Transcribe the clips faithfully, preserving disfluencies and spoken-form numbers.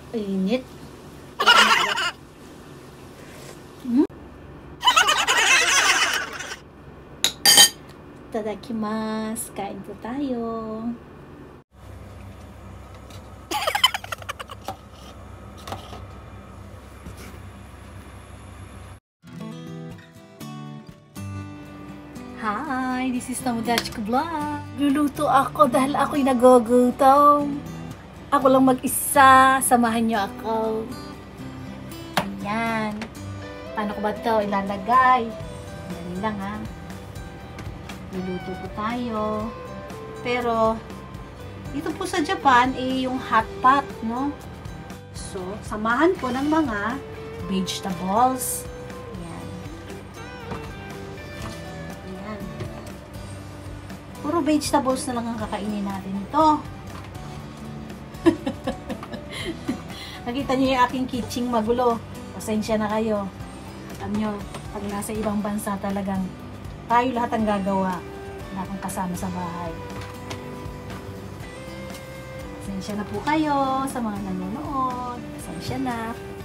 Init. Hmm? Itadakimasu. Kain po tayo. Hi, this is Tamudachiko Vlog. Luluto ako dahil ako'y nagugutom. Ako lang mag-isa. Samahan niyo ako. Ayan. Paano ko ba ito ilalagay? Dali lang ha. Luluto po tayo. Pero, dito po sa Japan, eh, yung hot pot, no? So, samahan po ng mga vegetables. Puro vegetables na lang ang kakainin natin ito. Nakita niyo yung aking kitchen magulo. Pasensya na kayo. Alam nyo, pag nasa ibang bansa talagang tayo lahat ang gagawa. Wala akong kasama sa bahay. Pasensya na po kayo sa mga nanonood. Pasensya na.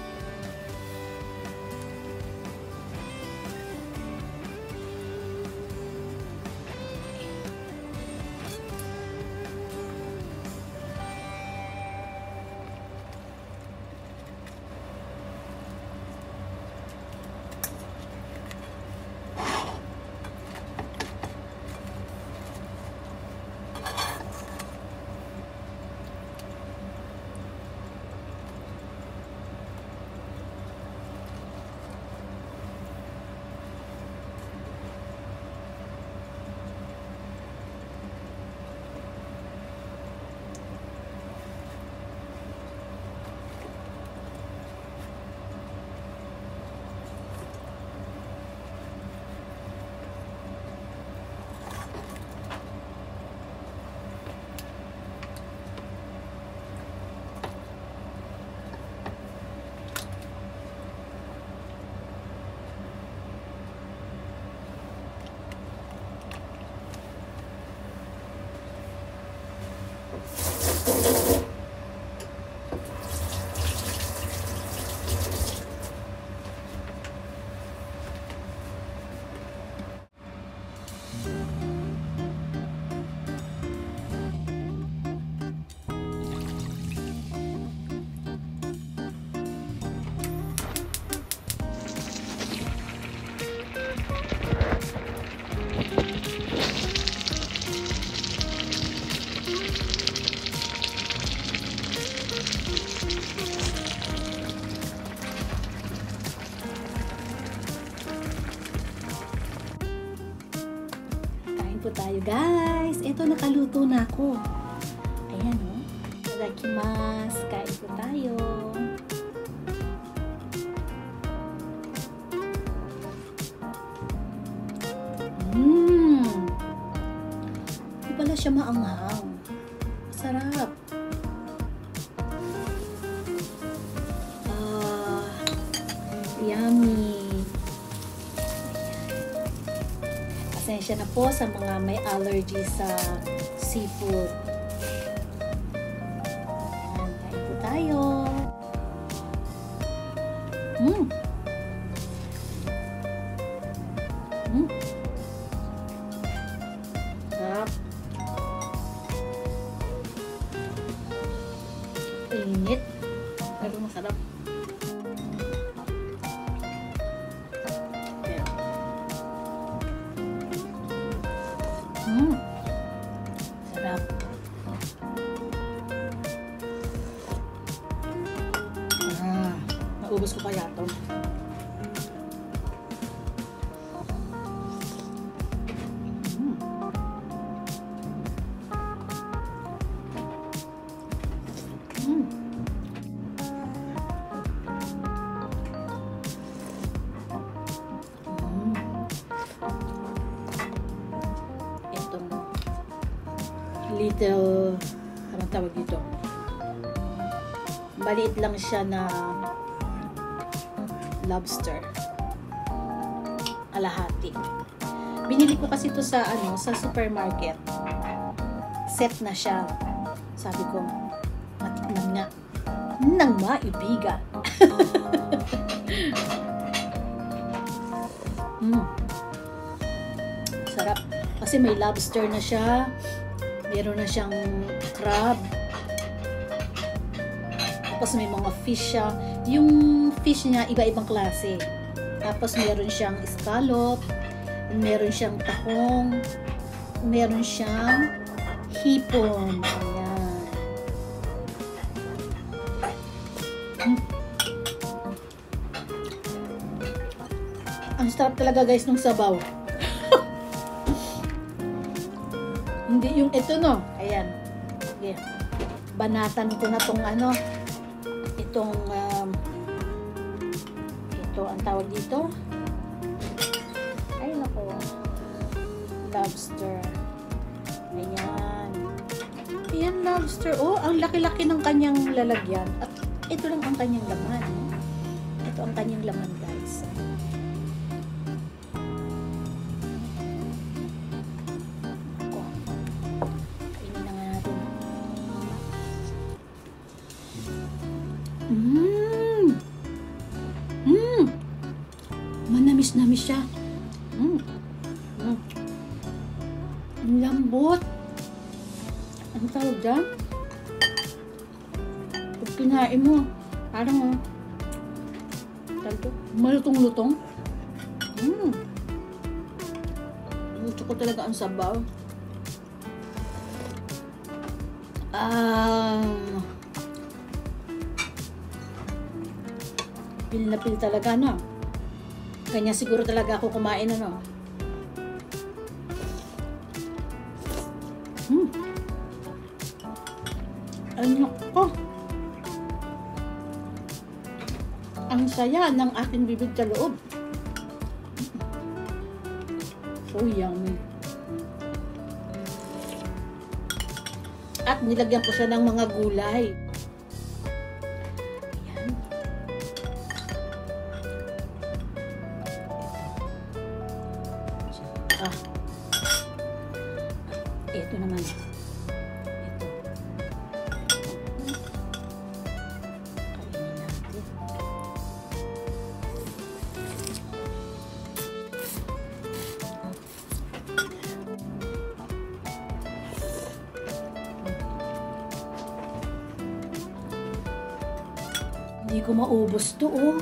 Po tayo guys. Ito nakaluto na ako. Ayan o. Oh. Itadakimasu. Kain po tayo. Mmm. Di pala siya maanghang. Sarap. Ah, yummy. Pasensya na po sa mga may allergy sa seafood. Ayan, kain po tayo. Mmm! Mmm! Sarap. Init. Pero masarap. Hmm. Sarap. Ah, naubos ko kaya ito. Hmm. Hmm. Little, anong tawag dito? Maliit lang siya na lobster. Alahati. Binili ko kasi ito sa ano, sa supermarket. Set na siya. Sabi ko, matikman nga. ng maibigan. mm. Sarap. Kasi may lobster na siya. Meron na siyang crab. Tapos may mga fish siya. Yung fish niya, iba-ibang klase. Tapos meron siyang scallop. Meron siyang tahong. Meron siyang hipon. Ayan. Mm. Ang sarap talaga guys ng sabaw. Hindi yung ito no. Ayan. Okay. Banatan ko na tong ano. Itong um, ito ang tawag dito. Ay nako. Lobster. Ayan. Ayan lobster. Oh, ang laki-laki ng kanyang lalagyan. At ito lang ang kanyang laman. Ito ang kanyang laman guys. Mmm. Mmm. Manamis-namis siya. Mmm. Mm. Ang lambot. Ano tawag dyan? Pag kinain mo, parang oh, talto, malutong-lutong. Mmm. Gusto ko talaga ang sabaw. Ah... Um, Pil na pil talaga, no? Kanya siguro talaga ako kumain, ano? Hmm. Ano ko? Ang saya ng aking bibig sa loob. So yummy. At nilagyan ko siya ng mga gulay. Ah. Ito naman. Ito. Kainin natin. Hindi ko maubos to, oh.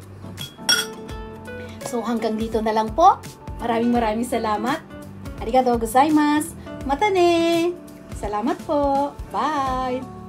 So hanggang dito na lang po. Maraming maraming salamat. Arigatou gozaimasu. Mata ne. Salamat po. Bye.